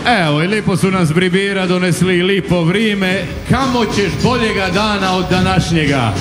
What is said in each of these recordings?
Evo, i lipo su nas Bribira donesli i lipo vrime. Kamo ćeš boljega dana od današnjega?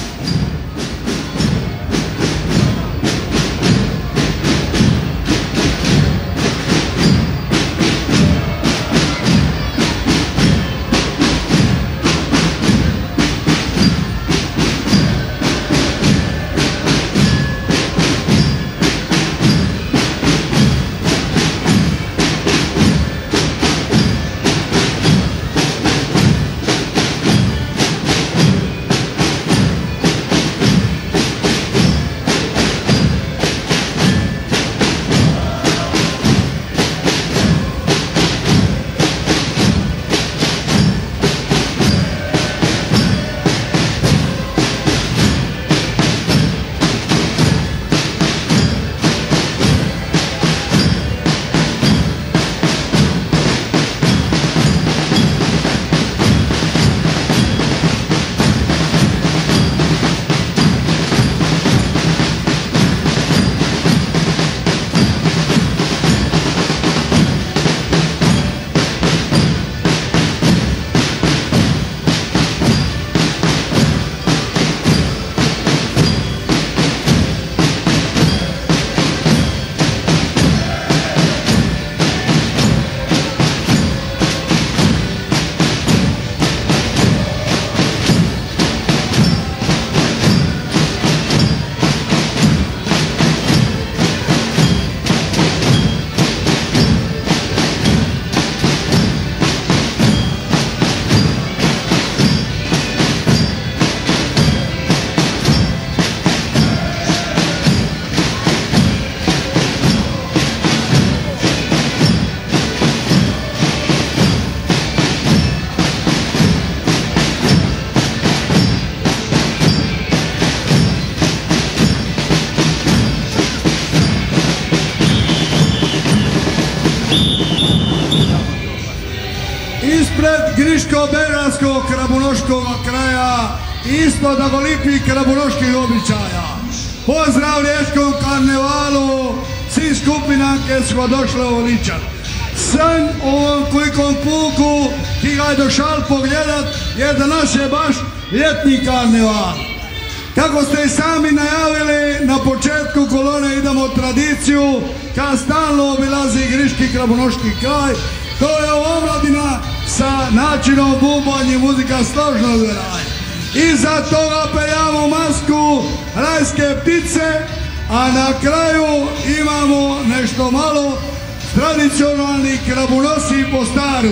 Griško-beranskog krabunoškog kraja, ispod Agolipi krabunoških običaja. Pozdrav riječkom karnevalu, svi skupinanke smo došle u Ličan. San ovom kolikom puku ki ga je došal pogledat, jer danas je baš ljetni karneval. Kako ste i sami najavili, na početku kolone idemo tradiciju, kad stalno obilazi Griški krabunoški kraj. To je omladina sa načinom bumbanja i muzika složnog raja. Iza toga peljamo masku rajske ptice, a na kraju imamo nešto malo tradicionalnih krabunosi po staru.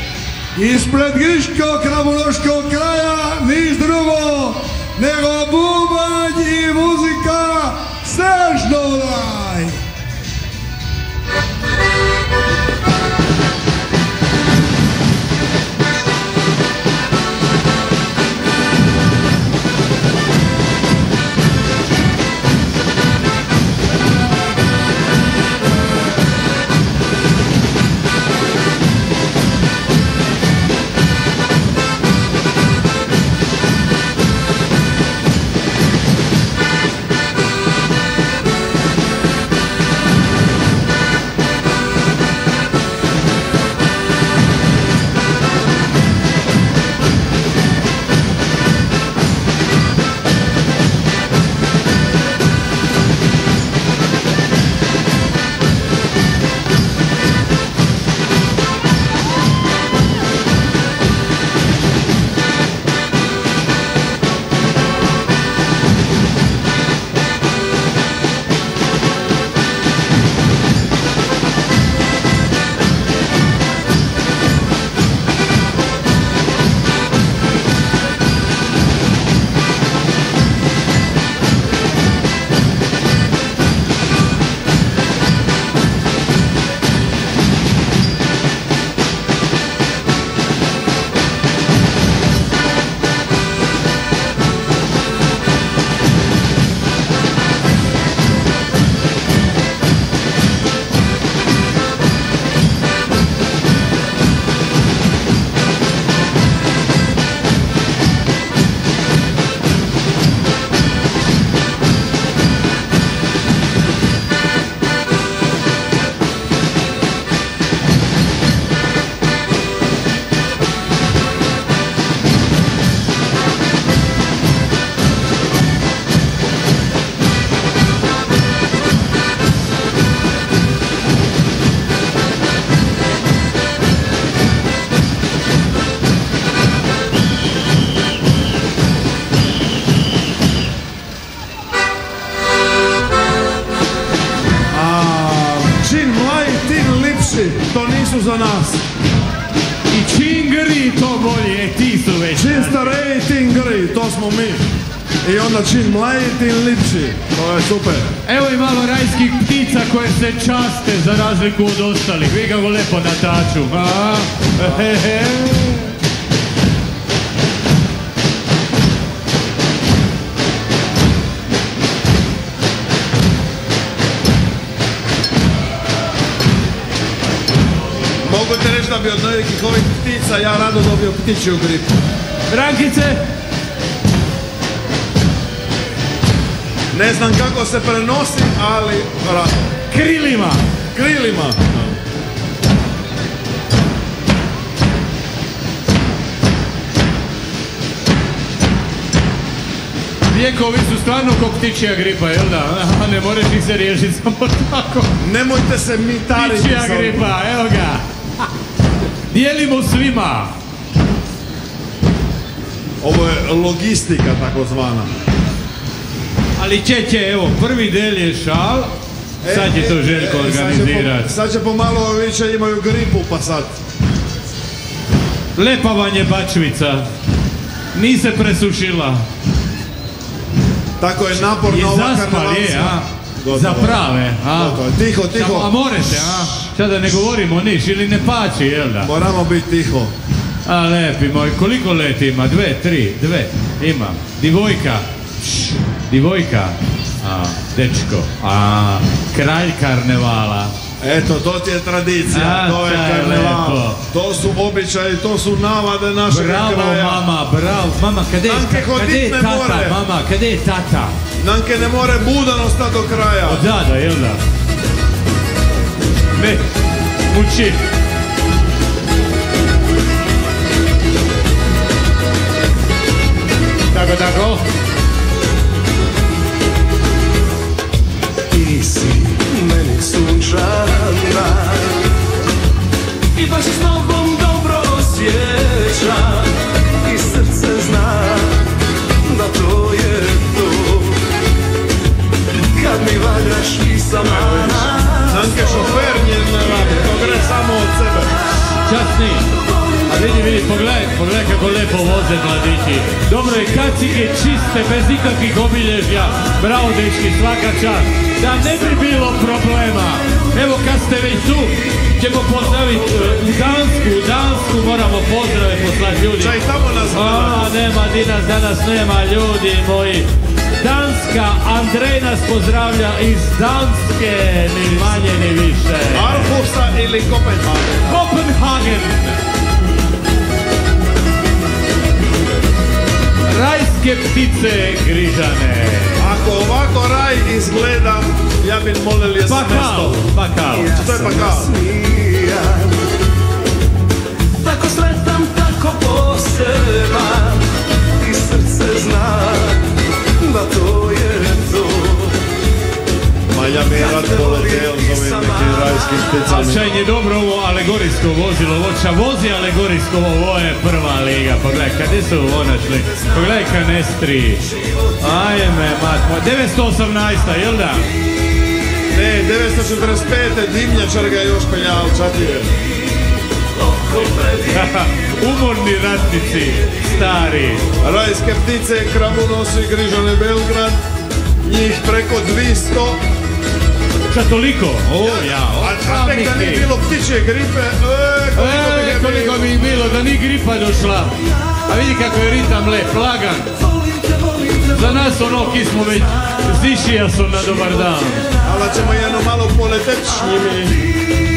Ispred Griškog krabunoškog kraja niš drugo nego bubanj i muzika snažnog raja. za nas. I čim gri to bolje, ti su već. Čim stariji, tim gri, to smo mi. I onda čim mlaji, tim lipši. To je super. Evo i malo rajskih ptica koje se časte za razliku od ostalih. Vi kako lepo nataču. Mogu ti reći da bi od nekih ovih ptica ja rado dobio ptičju gripu. Rankice! Ne znam kako se prenosi, ali rado. Krilima! Krilima. Lijekovi su stvarno ko ptičja gripa, jel da? A ne možeš ih se riješiti samo tako. Nemojte se mitariti. Ptičja gripa, evo ga. Dijelimo svima. Ovo je logistika takozvana. Ali će, evo, prvi del je šal. Sad će to Željko organizirati. Sad će pomalo ovi će imaju gripu pa sad. Lepa vam je bačvica. Nije se presušila. Tako je naporno ova karnevalska. Je, a? Za prave, a? Tiho, tiho. A morete, a? Sada ne govorimo niš ili ne pači, jel da? Moramo biti tiho. A lepi moj, koliko leti ima? 2, 3, 2 ima. Divojka. Divojka. A, dečko. A, kralj karnevala. Eto, to ti je tradicija, to je karneval. Lepo. To su običaji, to su navade našeg kraja. Bravo mama, bravo. Mama, kada je tata? Mama, kada je tata? Nanke ne more budan ostati do kraja. Od zada, jel da? Ne, uči. Tako, tako. Ti si meni sunčana i baš s tobom dobro osjećam i srce zna da to je to kad mi valjaš i sama. Nanke šofer njen ne radi, to gre samo od sebe. Časni. A vidi, pogledaj kako lepo voze mladići. Dobro je, kacige čiste, bez ikakvih obilježja. Bravo dečki, svaka čast. Da ne bi bilo problema. Evo kad ste već tu, ćemo pozdraviti u Dansku moramo pozdrave poslati ljudi. Čaj tamo nas gleda. Nema, danas nema ljudi moji. Danska, Andrej nas pozdravlja iz Danske, ni manje ni više. Aarhusa ili Kopenhagen? Kopenhagen. Rajske ptice grižane. Ako ovako raj izgleda, ja bih molili je Bakal. To je bakal. Tako sretan, tako poseban i srce zna da to je to. Ma ja bi rad poleteo s ovim nekim rajskim pticama. A šajnje dobro ovo alegorijsko vozilo, voća vozi alegorijsko, ovo je prva liga. Pogledaj, kada su ovo našli? Pogledaj kanestri. Ajme, matmo, 918, jel da? Ne, 945. dimnjačar ga je još peljao, čati je. Umorni ratnici, stari. Rajske ptice, krabunosi, grižane Belgrad, njih preko 200. Šta toliko? A tek da nije bilo ptičje gripe, koliko bi ih bilo, da nije gripa došla. A vidi kako je ritam lep, lagan. Za nas ono ki smo već zišija su na dobar dan. Ali ćemo jedno malo poletet s njimi.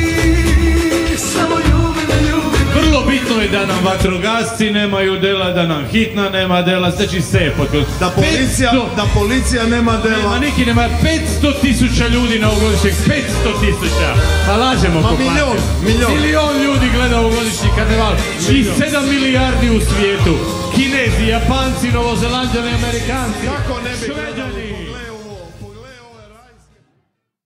Vrlo bitno je da nam vatrogasci nemaju dela, da nam hitna nema dela, znači sve pod Da policija nema dela. Nema niki, nema 500.000 ljudi na ovogodišnjeg, 500.000. Pa lažemo ko milion ljudi gleda ovogodišnji karneval i 7 milijardi u svijetu. Kinezi, Japanci, Novozelanđani, Amerikanci, Kako ne bi Šveđani.